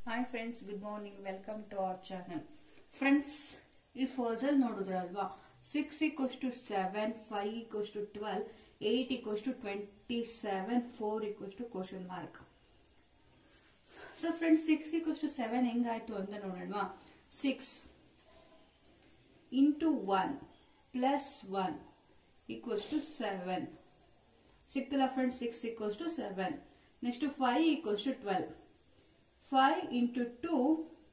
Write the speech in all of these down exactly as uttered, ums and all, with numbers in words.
Hi friends, good morning. Welcome to our channel. Friends, ಈ ಫಾಸಲ್ ನೋಡಿದ್ರಲ್ವಾ six equals to seven, five equals to twelve, eight equals to twenty-seven, four equals to question mark. So friends, six equals to seven ಹೆಂಗಾಯ್ತು ಅಂತ ನೋಡೋಣವಾ. six into one plus one equals to seven. ಸಿಕ್ತಲ್ಲ friends, six equals to seven. Next five equals to twelve. five into two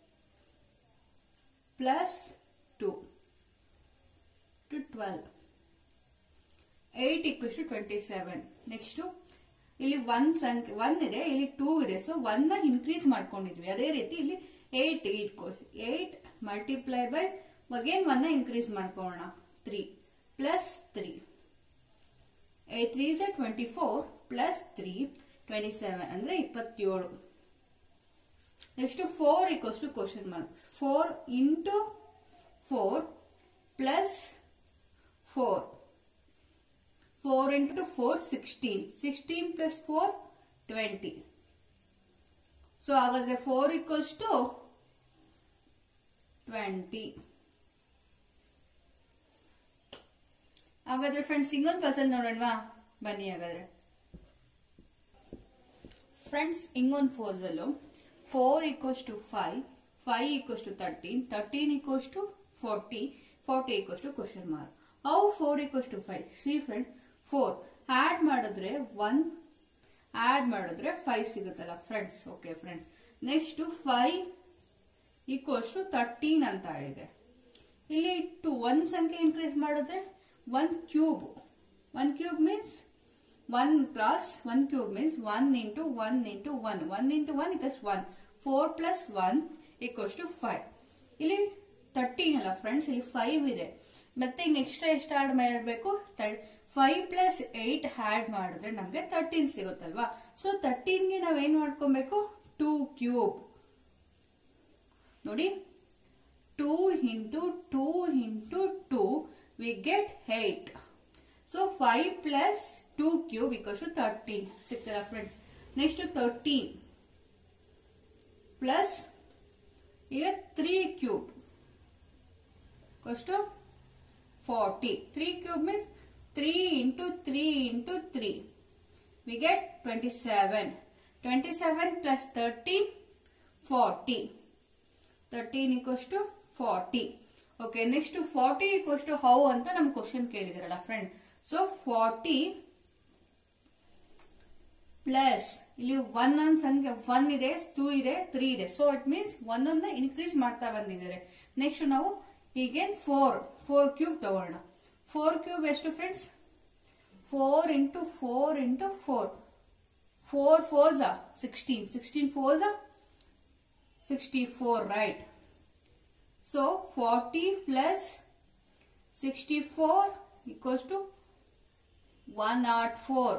plus two to twelve. eight equals to twenty-seven. Next ಇಲ್ಲಿ one ಸಂಖ್ಯೆ one ಇದೆ, ಇಲ್ಲಿ two ಇದೆ, so one ನ increase ಮಾಡ್ಕೊಂಡಿದ್ವಿ. ಅದೇ ರೀತಿ ಇಲ್ಲಿ eight eight multiply by again one ನ ಇನ್ಕ್ರೀಸ್ ಮಾಡ್ಕೊಳ್ಳೋಣ. three plus three. eight three is twenty-four plus three twenty-seven ಅಂದ್ರೆ ಇಪ್ಪತ್ತೇಳು. Next four equals to question mark. four into four plus four. four into four, sixteen. sixteen plus four, twenty. So, hagadre four equals to twenty. Hagadre friends, ingon puzzle nodanva bani hagadre. Friends, ingon puzzle four equals to five, five equals to thirteen, thirteen equals to forty, forty equals to question mark. How four equals to five? See friend, four add ಮಾಡಿದ್ರೆ one, add ಮಾಡಿದ್ರೆ five ಸಿಗುತ್ತಲ್ಲ friends. Okay friends. Next to five equals to thirteen ಅಂತ ಇದೆ. ಇಲ್ಲಿ to one ಸಂಖ್ಯೆ increase ಮಾಡಿದ್ರೆ one cube. one cube means one plus one cube means one into one into one. one into one equals one. four plus one equals to five. ಇಲ್ಲಿ thirteen ಅಲ್ಲ friends, ಇಲ್ಲಿ five ಇದೆ. ಮತ್ತೆ ಹಿಂಗ್ extra ಎಷ್ಟು add ಮಾಡಬೇಕು? five plus eight add ಮಾಡಿದ್ರೆ ನಮ್ಗೆ thirteen ಸಿಗುತ್ತಲ್ವಾ. ಸೊ thirteen ಗೆ ನಾವ್ ಏನ್ ಮಾಡ್ಕೊಬೇಕು? two cube. ನೋಡಿ, two into two into two we get eight. So five plus two cube equals to thirteen. ಸಿಗ್ತಲ್ಲ friends. Next thirteen plus ಈಗ three cube equals to forty. three cube means three into three into three. We get twenty-seven. twenty-seven plus thirteen, forty. thirteen equals to forty. Okay, next to forty equals to how anta nam question kelidiralla friend. So forty plus ಇಲ್ಲಿ one ಒಂದು ಸಂಖ್ಯೆ one ಇದೆ, two ಇದೆ, three ಇದೆ. So it means one ಅನ್ನ increase ಮಾಡ್ತಾ ಬಂದಿದ್ದಾರೆ. Next ನಾವು ಈಗೇನ್ four, four ಕ್ಯೂಬ್ ತಗೋಣ. four ಕ್ಯೂಬ್ ಎಷ್ಟು friends? four into four into four. four fours are sixteen. sixteen fours are sixty-four, right? So forty plus sixty-four equals to one hundred four.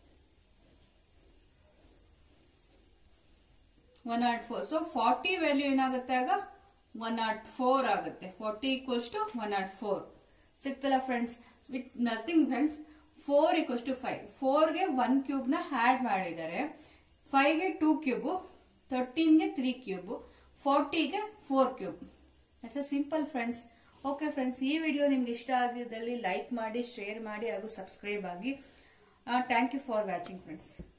one hundred four. So forty value ಏನಾಗುತ್ತೆ ಆಗ one hundred four ಆಗುತ್ತೆ. forty equals to one hundred four. ಸಿಕ್ತಲ್ಲ friends? With nothing friends. four equals to five. four ಗೆ one cube ನ add ಮಾಡಿದ್ದಾರೆ. five ಗೆ two cube, thirteen ಗೆ three cube, forty ಗೆ four cube. That's a simple friends. Okay friends, ಈ video ನಿಮ್ಗೆ ಇಷ್ಟ ಆಗಿದ್ದಲ್ಲಿ ಲೈಕ್ ಮಾಡಿ, ಶೇರ್ ಮಾಡಿ ಹಾಗೂ ಸಬ್ಸ್ಕ್ರೈಬ್ ಆಗಿ. Thank you for watching friends.